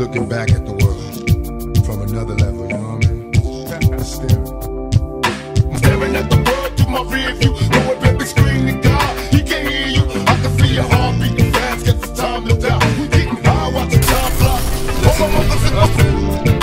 looking back at the world from another level, you know what I mean? Staring at the world through my rear view, knowing baby screaming God, he can't hear you. I can feel your heart beating fast, guess it's time to die. We getting high, watching time fly. All my mothers in my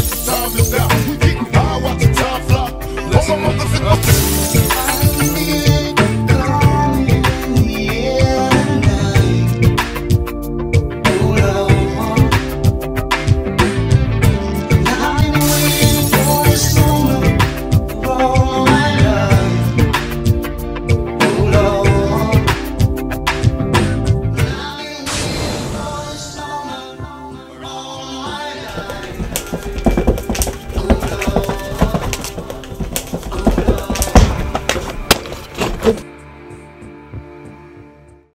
I'm